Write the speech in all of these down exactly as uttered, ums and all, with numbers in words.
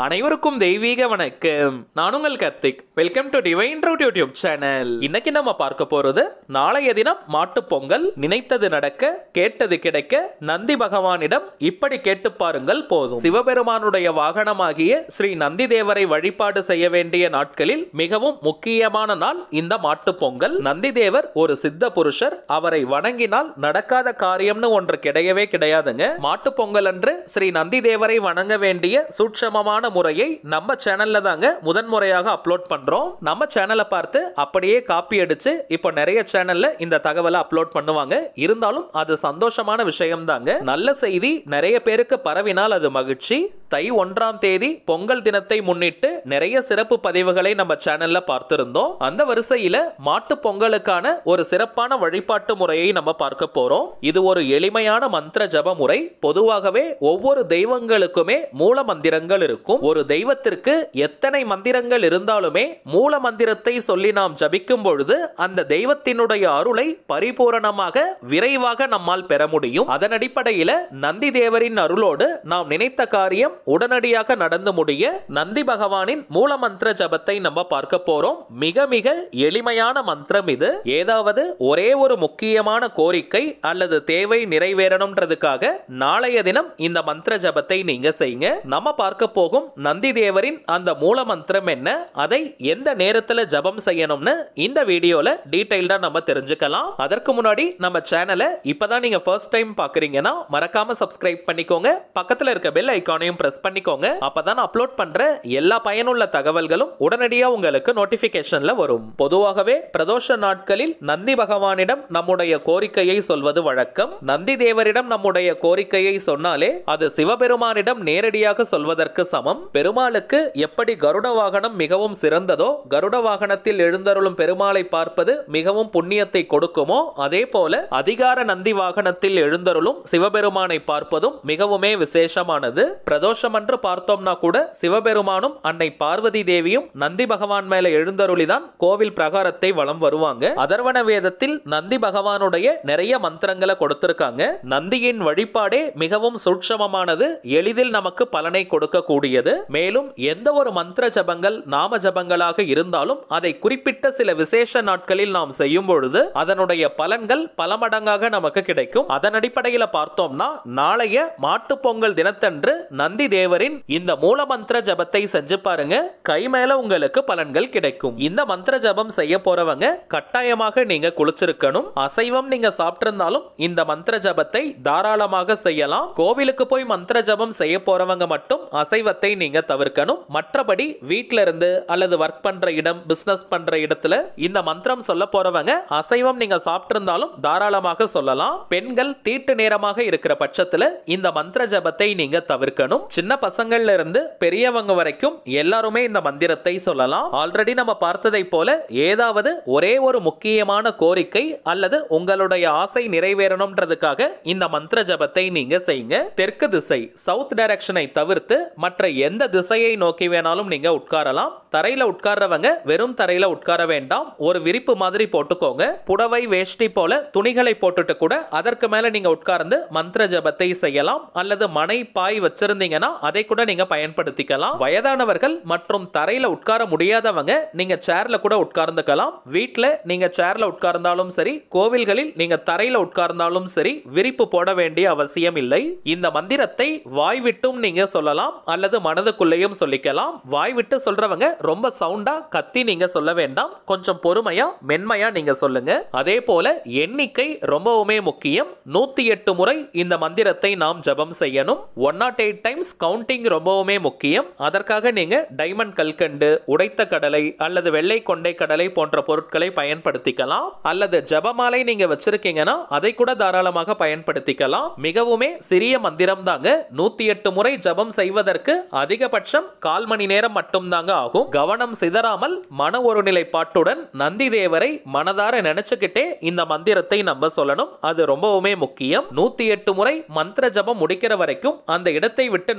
அனைவருக்கும் தெய்வீக வணக்கம். நான் உங்கள் Karthik. Welcome to divine truth YouTube channel. இன்னைக்கு நம்ம பார்க்க போறது நாளைய தினம் மாட்டுப் பொங்கல். நினைத்தது நடக்க, கேட்டது கிடைக்க நந்தி பகவானிடம் இப்படி கேட்டு பாருங்கள் போதும். சிவபெருமானுடைய வாகனமாகிய ஸ்ரீ நந்தி தேவரை வழிபாடு செய்ய வேண்டிய நாட்களில் மிகவும் முக்கியமான நாள் இந்த மாட்டுப் பொங்கல். நந்தி தேவர் ஒரு சித்த புருஷர். அவரை வணங்கினால் நடக்காத காரியம்னு ஒன்று கிடையவே கிடையாதுங்க. மாட்டுப் பொங்கல் அன்று ஸ்ரீ நந்தி தேவரை வணங்க வேண்டிய சூட்சமமான முறையை நம்ம சேனல்ல தாங்க முதன்முறையாக அப்லோட் பண்றோம். நம்ம சேனலை பார்த்து அப்படியே காப்பி அடிச்சு இப்போ நிறைய சேனல்ல இந்த தகவலை அப்லோட் பண்ணுவாங்க. இருந்தாலும் அது சந்தோஷமான விஷயம் தாங்க. நல்ல செய்தி நிறைய பேருக்கு பரவினால் அது மகிழ்ச்சி. தை ஒன்றாம் தேதி பொங்கல் தினத்தை முன்னிட்டு நிறைய சிறப்பு பதிவுகளை நம்ம சேனல்ல பார்த்திருந்தோம். அந்த வரிசையில மாட்டு பொங்கலுக்கான ஒரு சிறப்பான வழிபாட்டு முறையை நம்ம பார்க்க போறோம். இது ஒரு எளிமையான மந்திர ஜப முறை. பொதுவாகவே ஒவ்வொரு தெய்வங்களுக்குமே மூல மந்திரங்கள் இருக்கும். ஒரு தெய்வத்திற்கு எத்தனை மந்திரங்கள் இருந்தாலுமே மூல மந்திரத்தை சொல்லி நாம் ஜபிக்கும் பொழுது அந்த தெய்வத்தினுடைய அருளை பரிபூரணமாக விரைவாக நம்மால் பெற முடியும். அதன் அடிப்படையில் நந்தி தேவரின் அருளோடு நாம் நினைத்த காரியம் உடனடியாக நடந்து முடிய நந்தி பகவானின் மூல மந்திர ஜபத்தை நம்ம பார்க்க போறோம். மிக மிக எளிமையான மந்திரம் இது. ஏதாவது ஒரே ஒரு முக்கியமான கோரிக்கை அல்லது தேவை நிறைவேறணும்ன்றதுக்காக நாளைய தினம் இந்த மந்திர ஜபத்தை நீங்க செய்யுங்க. நம்ம பார்க்க போகும் நந்தி தேவரின் அந்த மூல மந்திரம் என்ன, அதை எந்த நேரத்தில் ஜபம் செய்யணும்னு இந்த வீடியோல டீடைல்டா நம்ம தெரிஞ்சுக்கலாம். அதற்கு முன்னாடி நம்ம சேனலை இப்பதான் நீங்க ஃபர்ஸ்ட் டைம் பாக்குறீங்கன்னா மறக்காம சப்ஸ்கிரைப் பண்ணிக்கோங்க. பக்கத்துல இருக்க பெல் ஐகானையும் பிரஸ் பண்ணிக்கோங்க. அப்பதான் அப்லோட் பண்ற எல்லா பயனுள்ள தகவல்களும் உடனடியா உங்களுக்கு நோட்டிபிகேஷன்ல வரும். பொதுவாகவே பிரதோஷ நாட்களில் நந்தி பகவானிடம் நம்முடைய கோரிக்கையை சொல்வது வழக்கம். நந்தி தேவரிடம் நம்முடைய கோரிக்கையை சொன்னாலே அது சிவபெருமானிடம் நேரடியாக சொல்வதற்கு சமம். பெருமாளுக்கு எப்படி கருட வாகனம் மிகவும் சிறந்ததோ, கருட வாகனத்தில் எழுந்தருளும் பெருமாளை பார்ப்பது மிகவும் புண்ணியத்தை கொடுக்குமோ, அதே போல அதிகார நந்தி வாகனத்தில் எழுந்தருளும் சிவபெருமானை பார்ப்பதும் மிகவுமே விசேஷமானது. பிரதோஷம் அன்று பார்த்தோம்னா கூட சிவபெருமானும் அன்னை பார்வதி தேவியும் நந்தி பகவான் மேல எழுந்தருளிதான் கோவில் பிரகாரத்தை வலம் வருவாங்க. அதர்வன வேதத்தில் நந்தி பகவானுடைய நிறைய மந்திரங்களை கொடுத்திருக்காங்க. நந்தியின் வழிபாடே மிகவும் சூட்சமமானது, எளிதில் நமக்கு பலனை கொடுக்கக்கூடியது. மேலும் எந்த ஒரு மந்திர ஜபங்கள் நாம ஜபங்களாக இருந்தாலும் அதை குறிப்பிட்ட சில விசேஷ நாட்களில் நாம் செய்யும் பொழுது அதனுடைய பலன்கள் பல மடங்காக நமக்கு கிடைக்கும். அதன் அடிப்படையில் பார்த்தோம்னா நாளைய மாட்டு பொங்கல் தினத்தன்று நந்தி தேவரின் இந்த மூல மந்திர ஜபத்தை செஞ்சு பாருங்க. கை மேல உங்களுக்கு பலன்கள் கிடைக்கும். இந்த மந்திர ஜபம் செய்ய போறவங்க கட்டாயமாக நீங்க குளிச்சிருக்கணும். அசைவம் நீங்க சாப்பிட்டிருந்தாலும் இந்த மந்திர ஜபத்தை தாராளமாக செய்யலாம். கோவிலுக்கு போய் மந்திர ஜபம் செய்ய போறவங்க மட்டும் அசைவத்தை நீங்க தவிர்க்கணும். மற்றபடி வீட்ல இருந்து அல்லது ஒர்க் பண்ற இடம், பிசினஸ் பண்ற இடத்துல இந்த மந்திரம் சொல்ல போறவங்க அசைவம் நீங்க சாப்பிட்டிருந்தாலும் தாராளமாக சொல்லலாம். பெண்கள் தீட்டு நேரமாக இருக்கிற பட்சத்துல இந்த மந்திர ஜபத்தை நீங்க தவிர்க்கணும். சின்ன பசங்கள்ல இருந்து பெரியவங்க வரைக்கும் எல்லாருமே இந்த மந்திரத்தை சொல்லலாம். ஆல்ரெடி நம்ம பார்த்ததை போல ஏதாவது ஒரே ஒரு முக்கியமான கோரிக்கை அல்லது உங்களுடைய ஆசை நிறைவேறணும்ன்றதுக்காக இந்த மந்திர ஜபத்தை நீங்க செய்யுங்க. தெற்கு திசை சவுத் டைரக்ஷனை தவிர்த்து மற்ற எந்த திசையை நோக்கி வேணாலும் நீங்க உட்காரலாம். தரையில உட்கார்றவங்க வெறும் தரையில உட்கார வேண்டாம். ஒரு விரிப்பு மாதிரி போட்டுக்கோங்க. புடவை வேஷ்டி போல துணிகளை போட்டுட்டு கூட அதற்கு மேல நீங்க உட்கார்ந்து மந்திர ஜபத்தை செய்யலாம். அல்லது மனை பாய் வச்சிருந்தீங்கன்னா அதை கூட நீங்க பயன்படுத்திக்கலாம். வயதானவர்கள் மற்றும் தரையில உட்கார முடியாதவங்க நீங்க சேர்ல கூட உட்கார்ந்துக்கலாம். வீட்டுல நீங்க சேர்ல உட்கார்ந்தாலும் சரி, கோவில்களில் நீங்க தரையில உட்கார்ந்தாலும் சரி, விரிப்பு போட வேண்டிய அவசியம் இல்லை. இந்த மந்திரத்தை வாய் விட்டும் நீங்க சொல்லலாம் அல்லது மனதுக்குள்ளேயும் சொல்லிக்கலாம். வாய் விட்டு சொல்றவங்க ரொம்ப சவுண்டா கத்தி நீங்க சொல்ல வேண்டாம். கொஞ்சம் பொறுமையா மென்மையா நீங்க சொல்லுங்க. அதே போல எண்ணிக்கை ரொம்பவுமே முக்கியம். நூத்தி எட்டு முறை இந்த மந்திரத்தை நாம் ஜபம் செய்யணும். One nought eight times counting ரொம்பவுமே முக்கியம். அதற்காக நீங்க டைமண்ட் கல்கண்டு, உடைத்த கடலை அல்லது வெள்ளை கொண்டை கடலை போன்ற பொருட்களை பயன்படுத்திக்கலாம். அல்லது ஜபமாலை நீங்க வச்சிருக்கீங்கன்னா அதை கூட தாராளமாக பயன்படுத்திக்கலாம். மிகவுமே சிறிய மந்திரம் தாங்க. நூத்தி எட்டு முறை ஜபம் செய்வதற்கு அதிகபட்சம் கால் மணி நேரம் மட்டும் தாங்க ஆகும். கவனம் சிதறாமல் மன ஒருநிலைப்பாட்டுடன் நந்தி தேவரை மனதார நினைச்சுக்கிட்டே இந்த மந்திரத்தை நம்ம சொல்லணும். அது ரொம்பவுமே முக்கியம். நூத்தி எட்டு முறை மந்திர ஜபம் முடிக்கிற வரைக்கும் அந்த இடத்தை விட்டு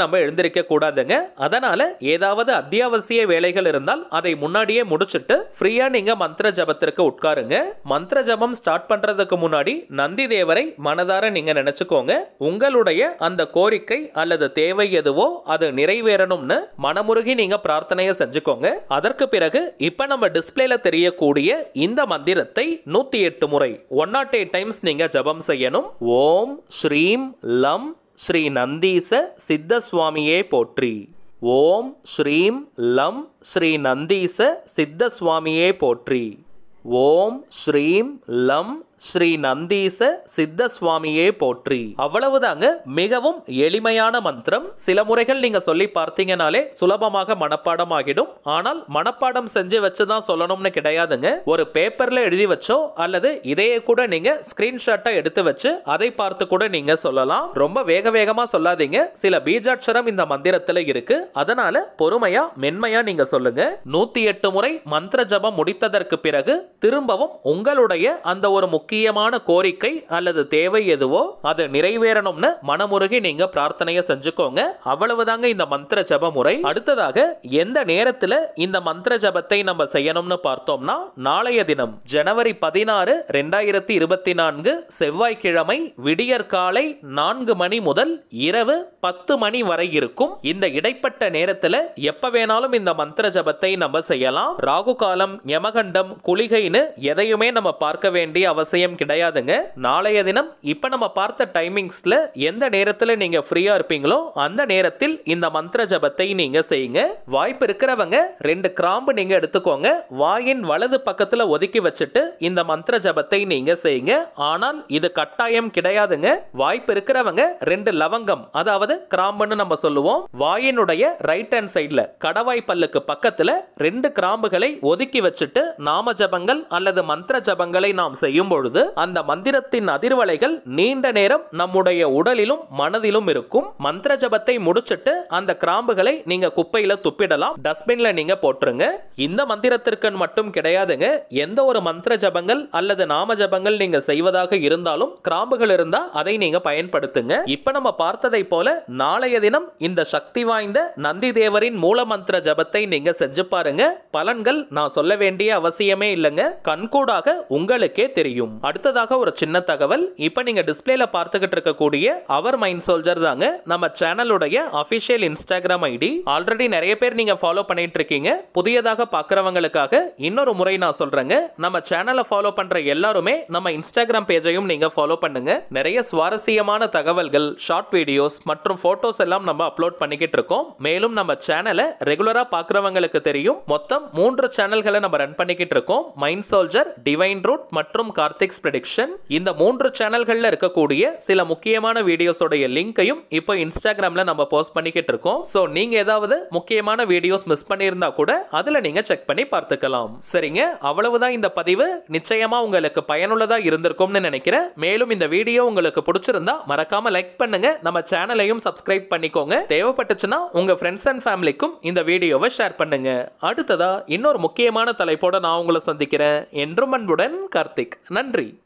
நம்ம எழுந்திருக்க கூடாதுங்க. அதனால ஏதாவது அத்தியாவசிய வேலைகள் இருந்தால் அதை முன்னாடியே முடிச்சிட்டு ஃப்ரீயா நீங்க மந்திர ஜபத்திற்கு உட்காருங்க. மந்திர ஜபம் ஸ்டார்ட் பண்றதுக்கு முன்னாடி நந்தி தேவரை மனதார நீங்க நினைச்சுக்கோங்க. உங்களுடைய அந்த கோரிக்கை அல்லது தேவை எதுவோ அது நிறைவேறணும்னு மனமுருகி நீங்க பிரார்த்தனையை செஞ்சுக்கோங்க. அதற்கு பிறகு இப்ப நம்ம டிஸ்பிளேல தெரியக்கூடிய இந்த மந்திரத்தை நூத்தி எட்டு முறை ஒன் நாட் எயிட் டைம்ஸ் நீங்க ஜபம் செய்யணும். ஓம் ஸ்ரீம் லம் ஸ்ரீ நந்தீச சித்த சுவாமியே போற்றி. ஓம் ஸ்ரீம் லம் ஸ்ரீ நந்தீச சித்த சுவாமியே போற்றி. ஓம் ஸ்ரீம் லம் ஸ்ரீ நந்தீச சித்த சுவாமியே போற்றி. அவ்வளவுதாங்க. மிகவும் எளிமையான மந்திரம். சில முறைகள் நீங்க சொல்லி பார்த்தீங்கனாலே சுலபமாக மனப்பாடம் ஆகிடும். ஆனால் மனப்பாடம் செஞ்சு வச்சுதான் சொல்லணும்னு கிடையாதுங்க. ஒரு பேப்பர்ல எழுதி வச்சோ அல்லது இதையே கூட நீங்க ஸ்கிரீன்ஷாட்டை எடுத்து வச்சு அதை பார்த்து கூட நீங்க சொல்லலாம். ரொம்ப வேக வேகமா சொல்லாதீங்க. சில பீஜாட்சரம் இந்த மந்திரத்துல இருக்கு. அதனால பொறுமையா மென்மையா நீங்க சொல்லுங்க. நூத்தி எட்டு முறை மந்திர ஜபம் முடித்ததற்கு பிறகு திரும்பவும் உங்களுடைய அந்த ஒரு முக்கியமான கோரிக்கை அல்லது தேவை எதுவோ அது நிறைவேறணும்னு மனமுருகி நீங்க பிரார்த்தனையை செஞ்சுக்கோங்க. அவ்வளவுதாங்க இந்த மந்திர ஜப முறை. அடுத்ததாக எந்த நேரத்துல இந்த மந்திர ஜபத்தை நம்ம செய்யணும்னு பார்த்தோம்னா, நாளைய தினம் ஜனவரி பதினாறு இரண்டாயிரத்தி இருபத்தி நான்கு செவ்வாய்க்கிழமை விடியற் காலை நான்கு மணி முதல் இரவு பத்து மணி வரை இருக்கும். இந்த இடைப்பட்ட நேரத்துல எப்ப வேணாலும் இந்த மந்திர ஜபத்தை நம்ம செய்யலாம். ராகு காலம், யமகண்டம், குளிகைன்னு எதையுமே நம்ம பார்க்க வேண்டிய அவசியம் கிடையாதுங்க. நாளைய தினம் இப்ப நம்ம பார்த்த டைமிங்ஸ்ல எந்த நேரத்துல நீங்க ஃப்ரீயா இருப்பீங்களோ அந்த நேரத்தில் இந்த மந்திர ஜபத்தை நீங்க செய்யுங்க. வாய்ப்பு இருக்கிறவங்க ரெண்டு கிராம்பு நீங்க எடுத்துக்கோங்க. வாயின் வலது பக்கத்துல ஒதுக்கி வச்சுட்டு இந்த மந்திர ஜபத்தை நீங்க செய்யுங்க. ஆனால் இது கட்டாயம் கிடையாதுங்க. வாய்ப்பு இருக்கிறவங்க ரெண்டு லவங்கம், அதாவது கிராம்புன்னு நம்ம சொல்லுவோம், வாயினுடைய ரைட் ஹேண்ட் சைட்ல கடவாய் பல்லுக்கு பக்கத்துல ரெண்டு கிராம்புகளை ஒதுக்கி வச்சுட்டு நாம ஜபங்கள் அல்லது மந்திர ஜபங்களை நாம் செய்யும் பொழுது அந்த மந்திரத்தின் அதிர்வலைகள் நீண்ட நேரம் நம்முடைய உடலிலும் மனதிலும் இருக்கும். மந்திர ஜபத்தை முடிச்சிட்டு அந்த கிராம்புகளை நீங்க குப்பையில துப்பிடலாம், டஸ்ட்பின்ல நீங்க போட்டுருங்க. இந்த மந்திரத்திற்கு மட்டும் கிடையாதுங்க. எந்த ஒரு மந்திர ஜபங்கள் அல்லது நாம ஜபங்கள் நீங்க செய்வதாக இருந்தாலும் கிராம்புகள் இருந்தா அதை நீங்க பயன்படுத்துங்க. இப்ப நம்ம பார்த்ததை போல நாளைய தினம் இந்த சக்தி வாய்ந்த நந்தி தேவரின் மூல மந்திர ஜபத்தை நீங்க செஞ்சு பாருங்க. பலன்கள் நான் சொல்ல வேண்டிய அவசியமே இல்லைங்க, கண்கூடாக உங்களுக்கே தெரியும். அடுத்ததாக ஒரு சின்ன தகவல். இப்ப நீங்க டிஸ்பிளேல பார்த்துக்கிட்டு இருக்கக்கூடிய அவர் மைண்ட் சோல்ஜர் தாங்க நம்ம சேனலுடைய அபிஷியல் இன்ஸ்டாகிராம் ஐடி. ஆல்ரெடி நிறைய பேர் நீங்க ஃபாலோ பண்ணிட்டு இருக்கீங்க. புதியதாக பார்க்கறவங்களுக்காக இன்னொரு முறை நான் சொல்றேங்க. நம்ம சேனலை ஃபாலோ பண்ற எல்லாருமே நம்ம இன்ஸ்டாகிராம் பேஜையும் நீங்க ஃபாலோ பண்ணுங்க. நிறைய சுவாரஸ்யமான தகவல்கள், ஷார்ட் வீடியோஸ் மற்றும் போட்டோஸ் எல்லாம் நம்ம அப்லோட் பண்ணிக்கிட்டு இருக்கோம். மேலும் நம்ம சேனலை ரெகுலரா பார்க்கறவங்களுக்கு தெரியும், மொத்தம் மூன்று சேனல்களை நம்ம ரன் பண்ணிக்கிட்டு இருக்கோம். மைண்ட் சோல்ஜர், டிவைன் ரூட் மற்றும் கார்த்திக்ஸ் ப்ரெடிக்ஷன். இந்த மூன்று சேனல்கள்ல இருக்கக்கூடிய சில முக்கியமான வீடியோஸோட லிங்கையும் இப்போ இன்ஸ்டாகிராம்ல நம்ம போஸ்ட் பண்ணிக்கிட்டு இருக்கோம். சோ நீங்க ஏதாவது முக்கியமான வீடியோஸ் மிஸ் பண்ணியிருந்தா கூட அதுல நீங்க செக் பண்ணி பார்த்துக்கலாம். சரிங்க, அவ்வளவுதான் இந்த பதிவு. நிச்சயமா உங்களுக்கு பயனுள்ளதா இருந்திருக்கும்னு நினைக்கிறேன். மேலும் இந்த வீடியோ உங்களுக்கு பிடிச்சிருந்தா மறக்காம லைக் பண்ணுங்க, நம்ம சேனலையும் சப்ஸ்கிரைப் பண்ணிக்கோங்க. தேவைப்பட்டுச்சுன்னா உங்க ஃப்ரெண்ட்ஸ் அண்ட் ஃபேமிலிக்கும் இந்த வீடியோவை ஷேர் பண்ணுங்க. அடுத்ததா இன்னொரு முக்கியமான தலைப்போட நான் உங்களை சந்திக்கிறேன். என்றும் அன்புடன் கார்த்திக். நன்றி.